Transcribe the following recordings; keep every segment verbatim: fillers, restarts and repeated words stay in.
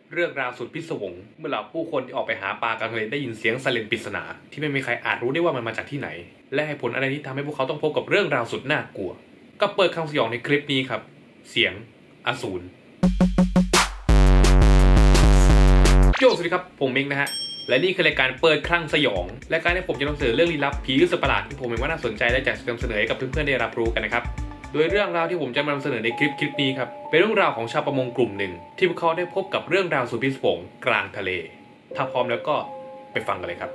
เรื่องราวสุดพิศวงเมื่อเหล่าผู้คนที่ออกไปหาปลากลางทะเลได้ยินเสียงไซเรนปริศนาที่ไม่มีใครอาจรู้ได้ว่ามันมาจากที่ไหนและเหตุผลอะไรที่ทำให้พวกเขาต้องพบกับเรื่องราวสุดน่ากลัวก็เปิดคำสยองในคลิปนี้ครับเสียงอสูรโยสวัสดีครับผมเม้งนะฮะและนี่คือรายการเปิดคลั่งสยองและการที่ผมจะนำเสนอเรื่องลี้ลับผีลึกประหลาดที่ผมเห็นว่าน่าสนใจและอยากจะนำเสนอให้กับเพื่อนๆได้รับรู้กันนะครับโดยเรื่องราวที่ผมจะมานำเสนอในคลิปคลิปนี้ครับเป็นเรื่องราวของชาวประมงกลุ่มหนึ่งที่พวกเขาได้พบกับเรื่องราวสุดพิศวงกลางทะเลถ้าพร้อมแล้วก็ไปฟังกันเลยครับ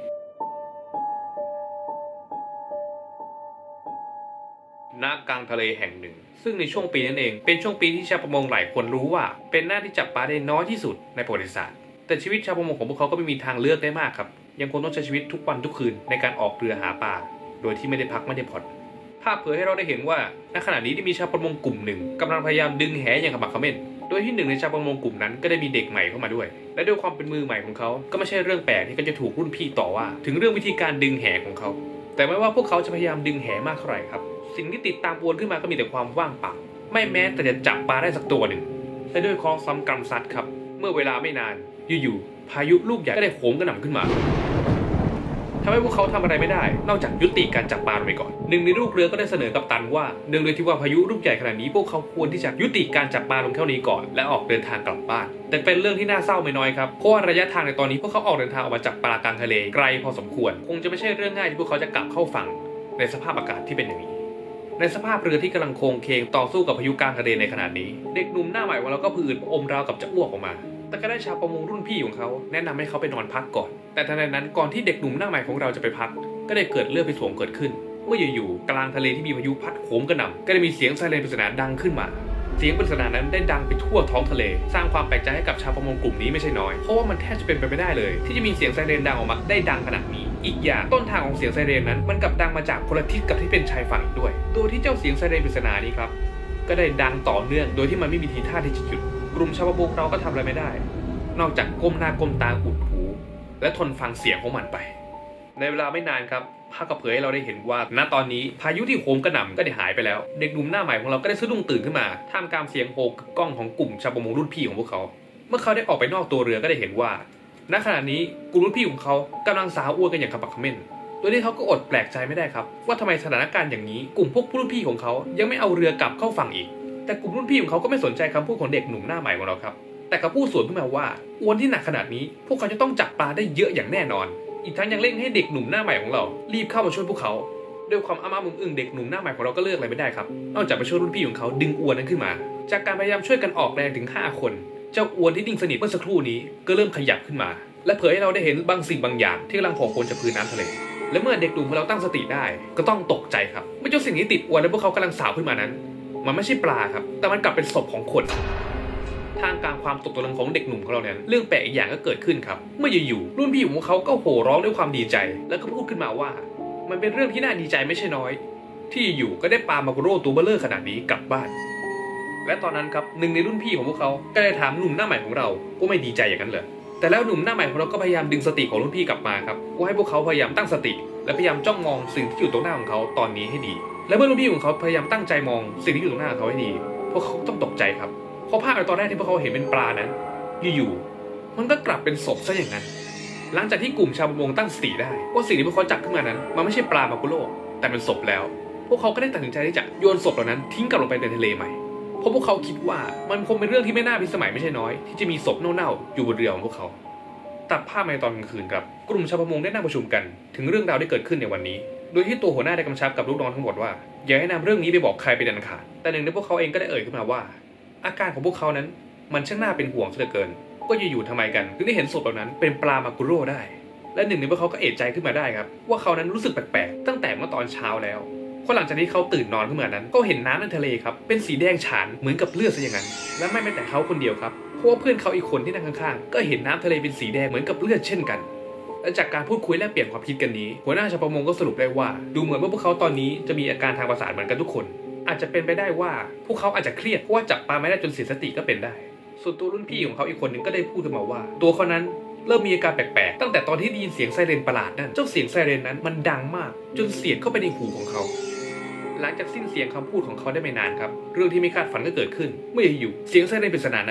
ณกลางทะเลแห่งหนึ่งซึ่งในช่วงปีนั้นเองเป็นช่วงปีที่ชาวประมงหลายคนรู้ว่าเป็นหน้าที่จับปลาได้น้อยที่สุดในประวัติศาสตร์แต่ชีวิตชาวประมงของพวกเขาก็ไม่มีทางเลือกได้มากครับยังคงต้องใช้ชีวิตทุกวันทุกคืนในการออกเรือหาปลาโดยที่ไม่ได้พักไม่ได้ผ่อนภาพเผยให้เราได้เห็นว่าณขณะนี้ได้มีชาวประมงกลุ่มหนึ่งกำลังพยายามดึงแหอย่างขมักเขม้นโดยที่หนึ่งในชาวประมงกลุ่มนั้นก็ได้มีเด็กใหม่เข้ามาด้วยและด้วยความเป็นมือใหม่ของเขาก็ไม่ใช่เรื่องแปลกที่เขาจะถูกรุ่นพี่ต่อว่าถึงเรื่องวิธีการดึงแหของเขาแต่ไม่ว่าพวกเขาจะพยายามดึงแหมากเท่าไหร่ครับสิ่งที่ติดตามอวนขึ้นมาก็มีแต่ความว่างเปล่าไม่แม้แต่จะจับปลาได้สักตัวหนึ่งและด้วยเคราะห์ซ้ำกรรมซัดครับเมื่อเวลาไม่นานอยู่ๆพายุลูกใหญ่ก็ได้โหมกระหน่ำขึ้นมาทำให้พวกเขาทำอะไรไม่ได้นอกจากยุติการจับปลาไปก่อนหนึ่งในลูกเรือก็ได้เสนอกัปตันว่าเนื่องด้วยที่ว่าพายุลูกใหญ่ขนาดนี้พวกเขาควรที่จะยุติการจับปลาลงเท่านี้ก่อนและออกเดินทางกลับบ้านแต่เป็นเรื่องที่น่าเศร้าไม่น้อยครับเพราะว่าระยะทางในตอนนี้พวกเขาออกเดินทางออกมาจับปลากลางทะเลไกลพอสมควรคงจะไม่ใช่เรื่องง่ายที่พวกเขาจะกลับเข้าฝั่งในสภาพอากาศที่เป็นอย่างนี้ในสภาพเรือที่กำลังโค้งเคงต่อสู้กับพายุกลางทะเลในขณะนี้เด็กหนุ่มหน้าใหม่ของเราก็ผืดอมราวกับจะอ้วกออกมาแต่ก็ได้ชาวประมงรุ่นพี่ของเขาแนะนำให้เขาไปนอนพักก่อนแต่ทันใดนั้นก่อนที่เด็กหนุ่มหน้าใหม่ของเราจะไปพักก็ได้เกิดเรื่องพิศวงเกิดขึ้นเมื่ออยู่ๆกลางทะเลที่มีพายุพัดโหมกระหน่ำก็ได้มีเสียงไซเรนปริศนาดังขึ้นมาเสียงปริศนานั้นได้ดังไปทั่วท้องทะเลสร้างความแปลกใจให้กับชาวประมงกลุ่มนี้ไม่ใช่น้อยเพราะว่ามันแทบจะเป็นไปไม่ได้เลยที่จะมีเสียงไซเรนดังออกมาได้ดังขนาดนี้อีกอย่างต้นทางของเสียงไซเรนนั้นมันกลับดังมาจากคนละทิศกับที่เป็นชายฝั่งด้วยโดยที่เจ้าเสียงไซเรนปริศนานี้ครับก็ได้ดังต่อเนื่องโดยที่มันไม่มีทีท่าที่จะหยุดกลุ่มชาวประมงเราก็ทำอะไรไม่ได้นอกจากก้มหน้าก้มตาอุดหูและทนฟังเสียงของมันไปในเวลาไม่นานครับภาพก็เผยให้เราได้เห็นว่าณตอนนี้พายุที่โหมกระหน่ำก็ได้หายไปแล้วเด็กหนุ่มหน้าใหม่ของเราก็ได้สะดุ้งตื่นขึ้นมาท่ามกลางเสียงโห่กล้องของกลุ่มชาวประมงรุ่นพี่ของพวกเขาเมื่อเขาได้ออกไปนอกตัวเรือก็ได้เห็นว่าณขณะนี้กลุ่มรุ่นพี่ของเขากำลังสาวอ้วนกันอย่างขมักเขม้นโดยที่เขาก็อดแปลกใจไม่ได้ครับว่าทำไมสถานการณ์อย่างนี้กลุ่มพวกรุ่นพี่ของเขายังไม่เอาเรือกลับเข้าฝั่งอีกแต่กลุ่มรุ่นพี่ของเขาก็ไม่สนใจคำพูดของเด็กหนุ่มหน้าใหม่ของเราครับแต่เขาพูดสวนขึ้นมาว่าอวนที่หนักขนาดนี้พวกเขาจะต้องจับปลาได้เยอะอย่างแน่นอนอีกทั้งยังเร่งให้เด็กหนุ่มหน้าใหม่ของเรารีบเข้ามาช่วยพวกเขาด้วยความอ้ามึงอึ้งเด็กหนุ่มหน้าใหม่ของเราก็เลือกอะไรไม่ได้ครับนอกจากไปช่วยรุ่นพี่ของเขาดึงอวนนั้นขึ้นมาจากการพยายามช่วยกันออกแรงถึงห้าคนเจ้าอวนที่นิ่งสนิทเมื่อสักครู่นี้ก็เริ่มขยับขึ้นมาและเผยให้เราได้เห็นบางสิ่งบางอย่างที่กำลังโผล่พ้นจากพื้นน้ำทะเลและเมื่อเด็กหนุ่มของเราตั้งสติได้ก็ต้องตกใจครับเมื่อเจ้าสิ่งนี้ติดอวนและพวกเขากำลังสาวขึ้นมานั้นมันไม่ใช่ปลาครับแต่มันกลับเป็นศพของคนท่ามกลางความตกตะลึงของเด็กหนุ่มของเรานั้นเรื่องแปลกอีกอย่างก็เกิดขึ้นครับเมื่ออยู่ๆรุ่นพี่ของเขาก็โห่ร้องด้วยความดีใจแล้วก็พูดขึ้นมาว่ามันเป็นเรื่องที่น่าดีใจไม่ใช่น้อยที่อยู่ก็ได้ปามากุโร่ตัวเบลเลอร์ขนาดนี้กลับบ้านและตอนนั้นครับหนึ่งในรุ่นพี่ของพวกเขาก็ได้ถามหนุ่มหน้าใหม่ของเราว่าไม่ดีใจอย่างนั้นเหรอแต่แล้วหนุ่มหน้าใหม่ของเราก็พยายามดึงสติของรุ่นพี่กลับมาครับว่าให้พวกเขาพยายามตั้งสติและพยายามจ้องมองสิ่งที่อยู่ตรงหน้าของเขาตอนนี้ให้ดีและเมื่อรุ่นพี่ของเขาพยายามตั้งใจมองสิ่งที่อยู่ตรงหน้าของเขาให้ดีพวกเขาต้องตกใจครับเพราะภาพในตอนแรกที่พวกเขาเห็นเป็นปลานั้นอยู่ๆมันก็กลับเป็นศพซะอย่างนั้นหลังจากที่กลุ่มชาวประมงตั้งสติได้ว่าสิ่งที่พวกเขาจับขึ้นมานั้นมันไม่ใช่ปลามากุโร่แต่เป็นศพแล้วพวกเขาก็ได้ตัดสินใจที่จะโยนศพเหล่านั้นทิ้งกลับลงไปในทะเลใหม่เพราะพวกเขาคิดว่ามันคงเป็นเรื่องที่ไม่น่าพิสมัยไม่ใช่น้อยที่จะมีศพเน่าๆอยู่บนเรือของพวกเขาตัดภาพในตอนกลางคืนครับกลุ่มชาวประมงได้นั่งประชุมกันถึงเรื่องราวที่เกิดขึ้นในวันนี้โดยที่ตัวหัวหน้าได้กำชับกับลูกน้องทั้งหมดว่าอย่าให้นำเรื่องนี้ไปบอกใครเป็นอันขาดแต่หนึ่งในพวกเขาเองก็ได้เอ่ยขึ้นมาว่าอาการของพวกเขานั้นมันช่างน่าเป็นห่วงเหลือเกินก็อยู่ๆทำไมกันถึงได้เห็นศพเหล่านั้นเป็นปลามากุโร่ได้และหนึ่งในพวกเขาก็เอะใจขึ้นมาได้ครับว่าเขานั้นรู้สึกแปลกๆตั้งแต่เมื่อตอนเช้าแล้วเพราะหลังจากที่เขาตื่นนอนขึ้นมานั้นก็เห็นน้ำในทะเลครับเป็นสีแดงฉานเหมือนกับเลือดซะอย่างนั้นและไม่แม้แต่เขาคนเดียวครับเพราะว่าเพื่อนเขาอีกคนที่นั่งข้างๆก็เห็นน้ำทะเลเป็นสีแดงเหมือนกับเลือดเช่นกันและจากการพูดคุยแลกเปลี่ยนความคิดกันนี้หัวหน้าชาวประมงก็สรุปได้ว่าดูเหมือนว่าพวกเขาตอนนี้จะมีอาการทางประสาทเหมือนกันทุกคนอาจจะเป็นไปได้ว่าพวกเขาอาจจะเครียดเพราะว่าจับปลาไม่ได้จนเสียสติก็เป็นได้ส่วนตัวรุ่นพี่ของเขาอีกคนหนึ่งก็ได้พูดขึ้นมาว่าตัวเขานั้นเริ่มมีอาการแปลกๆตั้งแต่ตอนที่ได้ยินเสียงไซเรนประหลาดนั่นเจ้าเสียงไซเรนนั้นมันดังมากจนเสียดเข้าไปในหูของเขาหลังจากสิ้นเสียงคำพูดของเขาได้ไม่นานครับเรื่องที่ไม่คาดฝันก็เกิดขึ้นเมื่ออยู่เสียงไซเรนปริศนานั้นก็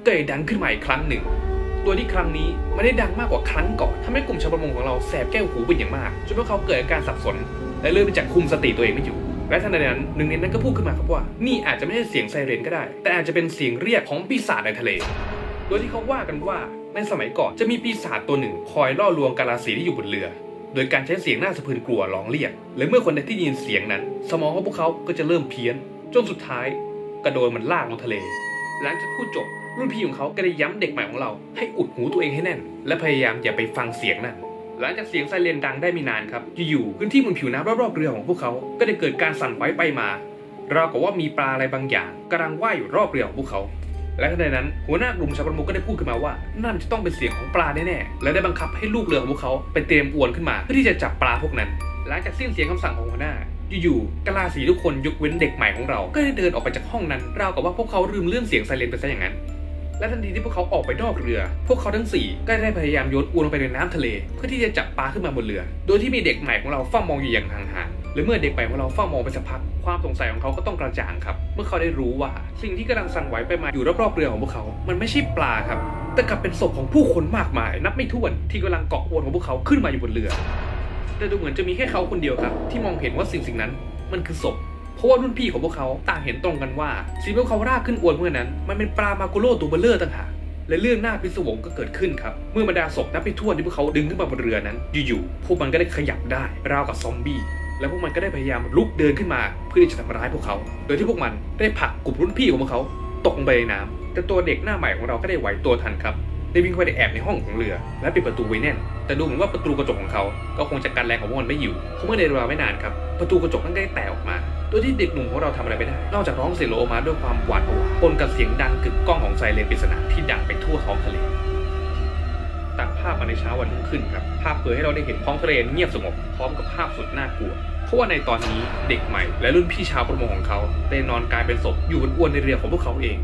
ก็เลยดังขึ้นมาอีกครั้งหนึ่งโดยที่ครั้งนี้ไม่ได้ดังมากกว่าครั้งก่อนทำให้กลุ่มชาวประมงของเราแสบแก้วหูเป็นอย่างมากจนพวกเขาเกิดอาการสับสนและเริ่มที่จะคุมสติตัวเองไม่อยู่และทันใดนั้นหนึ่งในนั้นก็พูดขึ้นมาครับว่านี่อาจจะไม่ใช่เสียงไซเรนก็ได้แต่อาจจะเป็นเสียงเรียกของปีศาจในทะเลโดยที่เขาว่ากันว่าในสมัยก่อนจะมีปีศาจตัวหนึ่งคอยล่อลวงกาลาสีที่อยู่บนเรือโดยการใช้เสียงน่าสะพรึงกลัวร้องเรียกและเมื่อคนใดที่ได้ยินเสียงนั้นสมองของพวกเขาก็จะเริ่มเพี้ยนจนสุดท้ายกระโดดมันลากลงทะเลหลังจากพูดจบรุ่นพี่ของเขาก็ได้ย้ำเด็กใหม่ของเราให้อุดหูตัวเองให้แน่นและพยายามอย่าไปฟังเสียงนั้นหลังจากเสียงไซเรนดังได้ไม่นานครับอยู่ๆพื้นที่บนผิวน้ำรอบๆเรือของพวกเขาก็ได้เกิดการสั่นไหวไปมาราวกับว่ามีปลาอะไรบางอย่างกำลังว่ายอยู่รอบเรือของพวกเขาและทันใดนั้นหัวหน้ากลุ่มชาวประมงก็ได้พูดขึ้นมาว่านั่นจะต้องเป็นเสียงของปลาแน่ๆและได้บังคับให้ลูกเรือของพวกเขาไปเตรียมอวนขึ้นมาเพื่อที่จะจับปลาพวกนั้นหลังจากสิ้นเสียงคำสั่งของหัวหน้าอยู่ๆกะลาสีทุกคนยกเว้นเด็กใหม่ของเราก็ได้เดินออกไปจากห้องนั้นราวกับว่าพวกเขาลืมเรื่องเสียงไซเรนไปซะอย่างนั้นและทันทีที่พวกเขาออกไปนอกเรือพวกเขาทั้งสี่ก็ได้พยายามโยนอวนลงไปในน้ำทะเลเพื่อที่จะจับปลาขึ้นมาบนเรือโดยที่มีเด็กใหม่ของเราเฝ้ามองอยู่อย่างห่างๆและเมื่อเด็กใหม่ของเราเฝ้ามองไปสักพักความสงสัยของเขาก็ต้องกระจ่างครับเมื่อเขาได้รู้ว่าสิ่งที่กำลังสั่นไหวไปมาอยู่รอบๆเรือของพวกเขามันไม่ใช่ปลาครับแต่กลับเป็นศพของผู้คนมากมายนับไม่ถ้วนที่กำลังเกาะอวนของพวกเขาขึ้นมาอยู่บนเรือแต่ดูเหมือนจะมีแค่เขาคนเดียวครับที่มองเห็นว่าสิ่งสิ่งนั้นมันคือศพเพราะว่ารุ่นพี่ของพวกเขาต่างเห็นตรงกันว่าสิ่งที่พวกเขาลากขึ้นอวนเมื่อนั้นมันเป็นปลามาโกโร่ตัวเบลเลอร์ต่างหากและเรื่องน่าพิศวงก็เกิดขึ้นครับเมื่อบรรดาศพนับไม่ถ้วนที่พวกเขาดึงขึ้นมาบนเรือนั้นอยู่ๆพวกมันก็ได้ขยับได้ราวกับซอมบี้และพวกมันก็ได้พยายามลุกเดินขึ้นมาเพื่อที่จะทำร้ายพวกเขาโดยที่พวกมันได้ผลักกลุ่มรุ่นพี่ของพวกเขาตกลงไปในน้ำแต่ตัวเด็กหน้าใหม่ของเราก็ได้ไหวตัวทันครับได้วิ่งเข้าไปแอบในห้องของเรือและปิดประตูไว้แน่นแต่ดูเหมือนว่าประตูกระจกของเขาก็คงจะกันแรงของพวกมันไม่อยู่เพราะเมื่อในเวลาไม่นานครับประตูกระจกนั้นได้แตกออกมาโดยที่เด็กหนุ่มของเราทำอะไรไม่ได้นอกจากร้องเสียงโลออกมาด้วยความหวาดผวาปนกับเสียงดังกึกก้องของไซเรนปริศนาที่ดังไปทั่วท้องทะเลตัดภาพมาในเช้าวันรุ่งขึ้นครับภาพเผยให้เราได้เห็นท้องทะเลเงียบสงบพร้อมกับภาพสุดน่ากลัวเพราะว่าในตอนนี้เด็กใหม่และรุ่นพี่ชาวประมงของเขาได้นอนกลายเป็นศพอยู่บนอวนในเรือของพวกเขาเอง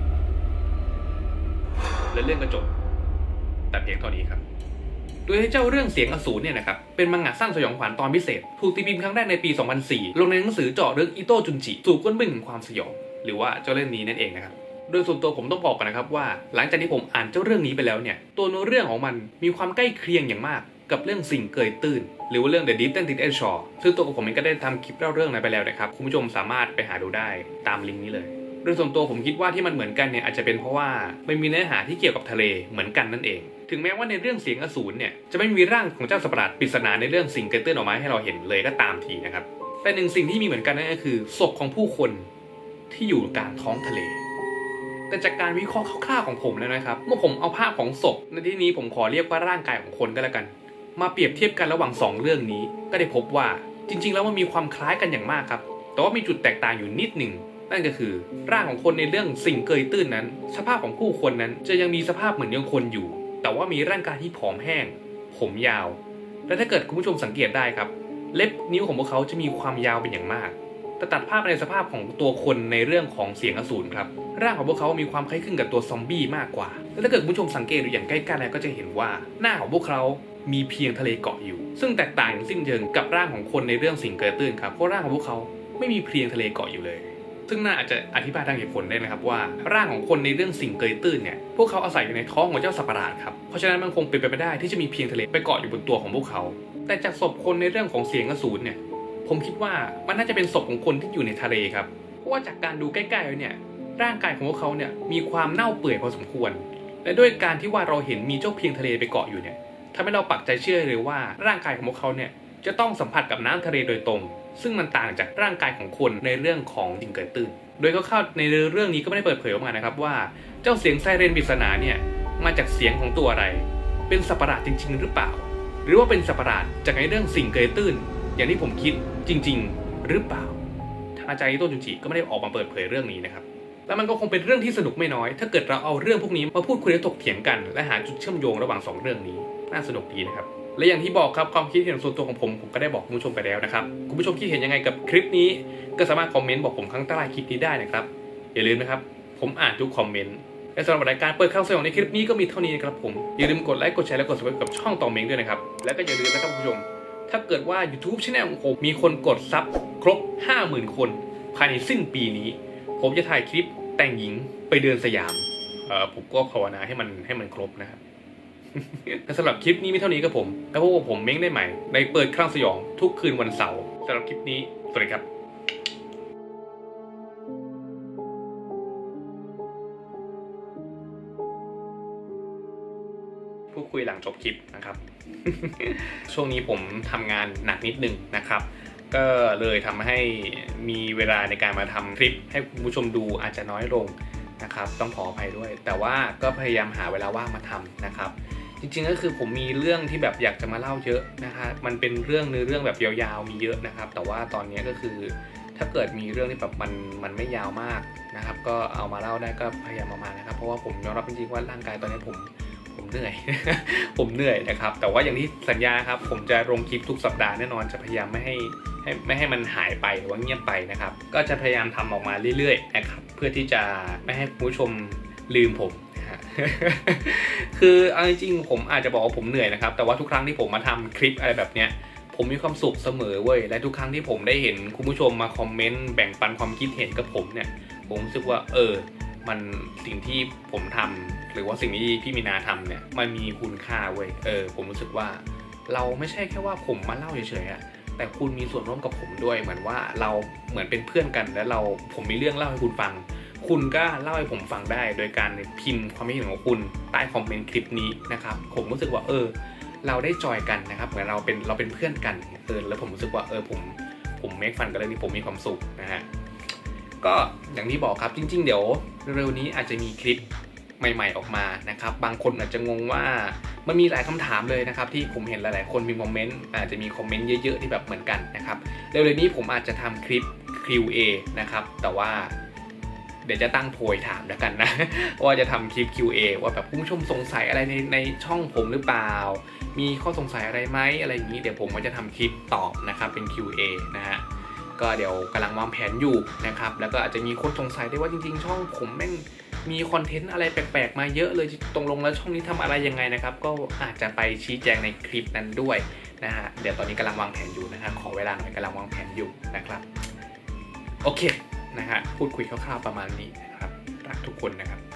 และเรื่องกระจกแต่เพียงเท่านี้ครับโดยให้เจ้าเรื่องเสียงอสูรเนี่ยนะครับเป็นมังงะสั้นสยองขวัญตอนพิเศษถูกตีพิมพ์ครั้งแรกในปี สองพันสี่ ลงในหนังสือเจาะลึกอิโต้จุนจิสู่ก้นบึ้งแห่งความสยองหรือว่าเจ้าเรื่องนี้นั่นเองนะครับโดยส่วนตัวผมต้องบอกกันนะครับว่าหลังจากที่ผมอ่านเจ้าเรื่องนี้ไปแล้วเนี่ยตัวเนื้อเรื่องของมันมีความใกล้เคียงอย่างมากกับเรื่องสิ่งเกยตื้นหรือว่าเรื่อง The Deep Atlantic Shore ซึ่งตัวผมเองก็ได้ทำคลิปเล่าเรื่องนั้นไปแล้วนะครับคุณผู้ชมสามารถไปหาดูได้ตามลิงก์นี้เลยโดยส่วนตัวผมคิดว่าที่มันเหมือนกันเนี่ยอาจจะเป็นเพราะว่ามันมีเนื้อหาที่เกี่ยวกับทะเลเหมือนกันนั่นเองถึงแม้ว่าในเรื่องเสียงอสูรเนี่ยจะไม่มีร่างของเจ้าสัตว์ประหลาดปริศนาในเรื่องสิ่งเกยตื้นออกมาให้เราเห็นเลยก็ตามทีนะครับแต่หนึ่งสิ่งที่มีเหมือนกันนั่นก็คือศพของผู้คนที่อยู่กลางท้องทะเลแต่จากการวิเคราะห์คร่าวๆของผมแล้วนะครับเมื่อผมเอาภาพของศพในที่นี้ผมขอเรียกว่าร่างกายของคนก็แล้วกันมาเปรียบเทียบกันระหว่างสองเรื่องนี้ก็ได้พบว่าจริงๆแล้วมันมีความคล้ายกันอย่างมากครับแต่ว่ามีจุดแตกต่างอยู่นิดหนึ่งนั่นก็คือร่างของคนในเรื่องสิ่งเกยตื้นนั้นสภาพของผู้คนนั้นจะยังมีสภาพเหมือนยังคนอยู่แต่ว่ามีร่างกายที่ผอมแห้งผมยาวและถ้าเกิดคุณผู้ชมสังเกตได้ครับเล็บนิ้วของพวกเขาจะมีความยาวเป็นอย่างมากแต่ตัดภาพในสภาพของตัวคนในเรื่องของเสียงอสูรครับร่างของพวกเขามีความคล้ายคลึงกับตัวซอมบี้มากกว่าและถ้าเกิดคุณผู้ชมสังเกตดูอย่างใกล้ๆแล้วก็จะเห็นว่าหน้าของพวกเขามีเพียงทะเลเกาะอยู่ซึ่งแตกต่างอย่างสิ้นเชิงกับร่างของคนในเรื่องสิ่งเกยตื้นครับเพราะร่างของพวกเขาไม่มีเพียงทะเลเกาะอยู่เลยซึ่งน่าอาจจะอธิบายทางเหตุผลได้นะครับว่าร่างของคนในเรื่องสิ่งเกยตื้นเนี่ยพวกเขาอาศัยอยู่ในท้องของเจ้าสัตว์ประหลาดครับเพราะฉะนั้นมันคงเป็นไปไม่ได้ที่จะมีเพียงทะเลไปเกาะอยู่บนตัวของพวกเขาแต่จากศพคนในเรื่องของเสียงอสูรเนี่ยผมคิดว่ามันน่าจะเป็นศพของคนที่อยู่ในทะเลครับเพราะว่าจากการดูใกล้ๆเนี่ยร่างกายของพวกเขาเนี่ยมีความเน่าเปื่อยพอสมควรและด้วยการที่ว่าเราเห็นมีเจ้าเพียงทะเลไปเกาะอยู่เนี่ยทำให้เราปักใจเชื่อเลยว่าร่างกายของพวกเขาเนี่ยจะต้องสัมผัสกับน้ำทะเลโดยตรงซึ่งมันต่างจากร่างกายของคนในเรื่องของสิ่งเกยตื้นโดยคร่าวๆในเรื่องนี้ก็ไม่ได้เปิดเผยออกมานะครับว่าเจ้าเสียงไซเรนปริศนาเนี่ยมาจากเสียงของตัวอะไรเป็นสัตว์ประหลาดจริงๆหรือเปล่าหรือว่าเป็นสัตว์ประหลาดจากในเรื่องสิ่งเกยตื้นอย่างที่ผมคิดจริงๆหรือเปล่าทางอาจารย์อิโต้จุนจิก็ไม่ได้ออกมาเปิดเผยเรื่องนี้นะครับแล้วมันก็คงเป็นเรื่องที่สนุกไม่น้อยถ้าเกิดเราเอาเรื่องพวกนี้มาพูดคุยและถกเถียงกันและหาจุดเชื่อมโยงระหว่างสองเรื่องนี้น่าสนุกดีนะครับและอย่างที่บอกครับความคิดเห็นส่วนตัวของผมผมก็ได้บอกคุณผู้ชมไปแล้วนะครับคุณผู้ชมคิดเห็นยังไงกับคลิปนี้ก็สามารถคอมเมนต์บอกผมข้างใต้คลิปนี้ได้นะครับอย่าลืมนะครับผมอ่านทุกคอมเมนต์และสำหรับรายการเปิดข่าวสยองในคลิปนี้ก็มีเท่านี้นะครับผมอย่าลืมกดไลค์กดแชร์และกด ซับสไครบ์ กับช่องต่อเมงด้วยนะครับแล้วก็อย่าลืมนะครับคุณผู้ชมถ้าเกิดว่า YouTube Channel ของผมมีคนกดซับครบ ห้าหมื่น คนภายในสิ้นปีนี้ผมจะถ่ายคลิปแต่งหญิงไปเดินสยามเอ่อผมก็ภาวนาให้มันให้มันครบนะครับ สำหรับคลิปนี้มีเท่านี้ครับผมแล้วพบกับผมเม้งได้ใหม่ในเปิดคลั่งสยองทุกคืนวันเสาร์สำหรับคลิปนี้สวัสดีครับพูดคุยหลังจบคลิปนะครับ ช่วงนี้ผมทำงานหนักนิดนึงนะครับก็เลยทำให้มีเวลาในการมาทำคลิปให้คุณผู้ชมดูอาจจะน้อยลงนะครับต้องขออภัยด้วยแต่ว่าก็พยายามหาเวลาว่างมาทำนะครับจริงๆก็คือผมมีเรื่องที่แบบอยากจะมาเล่าเยอะนะครับมันเป็นเรื่องเนื้อเรื่องแบบยาวๆมีเยอะนะครับแต่ว่าตอนนี้ก็คือถ้าเกิดมีเรื่องที่แบบมันมันไม่ยาวมากนะครับก็เอามาเล่าได้ก็พยายามมาๆนะครับเพราะว่าผมยอมรับจริงๆว่าร่างกายตอนนี้ผมผมเหนื่อย ผมเหนื่อยนะครับแต่ว่าอย่างที่สัญญาครับผมจะลงคลิปทุกสัปดาห์แน่นอนจะพยายามไม่ให้ให้ไม่ให้มันหายไปหรือว่าเงียบไปนะครับก็จะพยายามทำออกมาเรื่อยๆนะครับเพื่อที่จะไม่ให้ผู้ชมลืมผมนะฮะ คือเอาจริงๆผมอาจจะบอกว่าผมเหนื่อยนะครับแต่ว่าทุกครั้งที่ผมมาทำคลิปอะไรแบบเนี้ยผมมีความสุขเสมอเว้ยและทุกครั้งที่ผมได้เห็นคุณผู้ชมมาคอมเมนต์แบ่งปันความคิดเห็นกับผมเนี่ยผมรู้สึกว่าเออมันสิ่งที่ผมทำหรือว่าสิ่งที่พี่มีนาทำเนี่ยมันมีคุณค่าเว้ยเออผมรู้สึกว่าเราไม่ใช่แค่ว่าผมมาเล่าเฉยๆอะแต่คุณมีส่วนร่วมกับผมด้วยเหมือนว่าเราเหมือนเป็นเพื่อนกันแล้วเราผมมีเรื่องเล่าให้คุณฟังคุณก็เล่าให้ผมฟังได้โดยการพิมพ์ความคิดเห็นของคุณใต้คอมเมนต์คลิปนี้นะครับผมรู้สึกว่าเออเราได้จอยกันนะครับเหมือนเราเป็นเราเป็นเพื่อนกันเออแล้วผมรู้สึกว่าเออผมผมเมคฟันกันเลยนี่ผมมีความสุขนะฮะก็อย่างที่บอกครับจริงๆเดี๋ยวเร็วๆนี้อาจจะมีคลิปใหม่ๆออกมานะครับบางคนอาจจะงงว่ามันมีหลายคำถามเลยนะครับที่ผมเห็นหลายๆคนมีคอมเมนต์อาจจะมีคอมเมนต์เยอะๆที่แบบเหมือนกันนะครับเร็วๆนี้ผมอาจจะทำคลิป คิว เอ นะครับแต่ว่าเดี๋ยวจะตั้งโพยถามแล้วกันนะ ว่าจะทำคลิป คิว เอ ว่าแบบผู้ชมสงสัยอะไรในในช่องผมหรือเปล่ามีข้อสงสัยอะไรไหมอะไรอย่างนี้เดี๋ยวผมก็จะทำคลิปตอบนะครับเป็น คิว เอ นะฮะก็เดี๋ยวกำลังวางแผนอยู่นะครับแล้วก็อาจจะมีคนสงสัยได้ว่าจริงๆช่องผมแม่งมีคอนเทนต์อะไรแปลกๆมาเยอะเลยตรงลงแล้วช่องนี้ทำอะไรยังไงนะครับก็อาจจะไปชี้แจงในคลิปนั้นด้วยนะฮะเดี๋ยวตอนนี้กำลังวางแผนอยู่นะฮะขอเวลาหน่อยกำลังวางแผนอยู่นะครับโอเคนะฮะพูดคุยคร่าวๆประมาณนี้นะครับรักทุกคนนะครับ